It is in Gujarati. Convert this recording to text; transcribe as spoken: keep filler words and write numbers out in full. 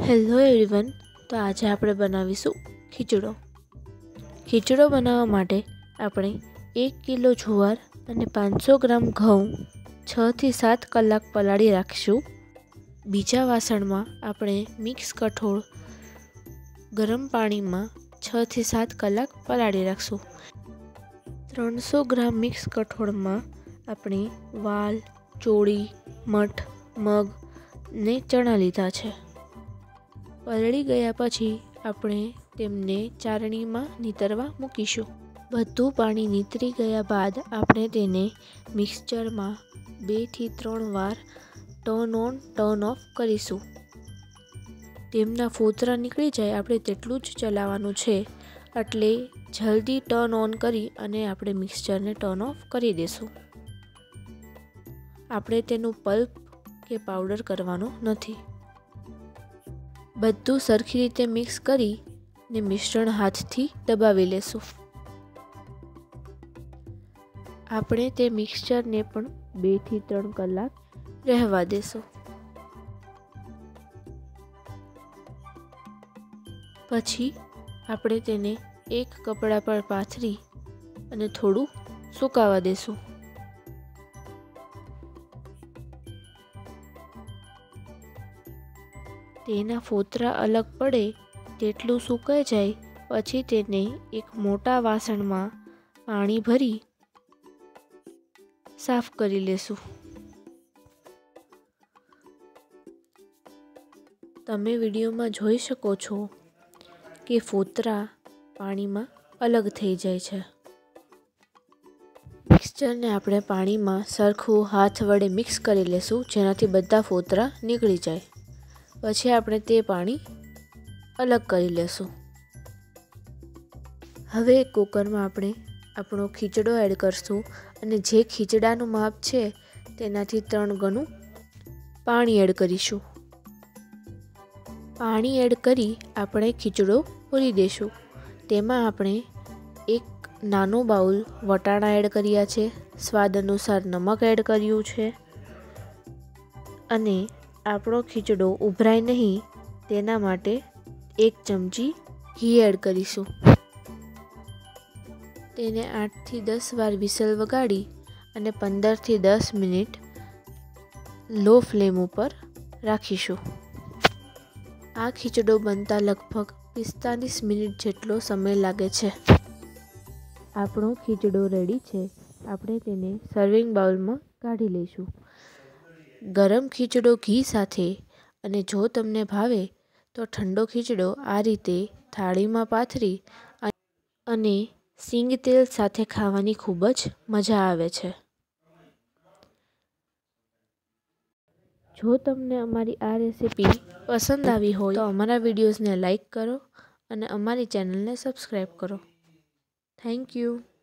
હેલો એવરીવન, તો આજે આપણે બનાવીશું ખીચડો. ખીચડો બનાવવા માટે આપણે એક કિલો જુવાર અને પાંચસો ગ્રામ ઘઉં છ થી સાત કલાક પલાળી રાખીશું. બીજા વાસણમાં આપણે મિક્સ કઠોળ ગરમ પાણીમાં છ થી સાત કલાક પલાળી રાખશું. ત્રણસો ગ્રામ મિક્સ કઠોળમાં આપણે વાલ, ચોળી, મઠ, મગ ને ચણા લીધા છે. પલળી ગયા પછી આપણે તેમને ચારણીમાં નીતરવા મૂકીશું. બધું પાણી નીતરી ગયા બાદ આપણે તેને મિક્સચરમાં બે થી ત્રણ વાર ટર્ન ઓન ટર્ન ઓફ કરીશું. તેમના ફોતરા નીકળી જાય આપણે તેટલું જ ચલાવવાનું છે, એટલે જલ્દી ટર્ન ઓન કરી અને આપણે મિક્સચરને ટર્ન ઓફ કરી દઈશું. આપણે તેનું પલ્પ કે પાવડર કરવાનો નથી. બધું સરખી રીતે મિક્સ કરી ને મિશ્રણ હાથથી દબાવી લેશું. આપણે તે મિક્સચરને પણ બે થી ત્રણ કલાક રહેવા દેશું. પછી આપણે તેને એક કપડા પર પાથરી અને થોડું સુકાવા દેશું. તેના ફોતરા અલગ પડે તેટલું સુકાઈ જાય પછી તેને એક મોટા વાસણમાં પાણી ભરી સાફ કરી લેશું. તમે વિડીયોમાં જોઈ શકો છો કે ફોતરા પાણીમાં અલગ થઈ જાય છે. મિક્સચરને આપણે પાણીમાં સરખું હાથ વડે મિક્સ કરી લેશું, જેનાથી બધા ફોતરા નીકળી જાય. પછી આપણે તે પાણી અલગ કરી લેશું. હવે કુકરમાં આપણે આપણો ખીચડો એડ કરશું અને જે ખીચડાનું માપ છે તેનાથી ત્રણ ગણું પાણી એડ કરીશું. પાણી એડ કરી આપણે ખીચડો પૂરી દઈશું. તેમાં આપણે એક નાનો બાઉલ વટાણા એડ કર્યા છે, સ્વાદ અનુસાર નમક એડ કર્યું છે અને આપણો ખીચડો ઉભરાય નહીં તેના માટે એક ચમચી ઘી એડ કરીશું. તેને આઠ થી દસ વાર વિસલ વગાડી અને પંદર થી દસ મિનિટ લો ફ્લેમ ઉપર રાખીશું. આ ખીચડો બનતા લગભગ પિસ્તાલીસ મિનિટ જેટલો સમય લાગે છે. આપણો ખીચડો રેડી છે. આપણે તેને સર્વિંગ બાઉલમાં કાઢી લઈશું. ગરમ ખીચડો ઘી સાથે, અને જો તમને ભાવે તો ઠંડો ખીચડો આ રીતે થાળીમાં પાથરી અને સિંગ તેલ સાથે ખાવાની ખૂબ જ મજા આવે છે. જો તમને અમારી આ રેસીપી પસંદ આવી હોય તો અમારા વિડીયોઝને લાઈક કરો અને અમારી ચેનલને સબસ્ક્રાઈબ કરો. Thank you.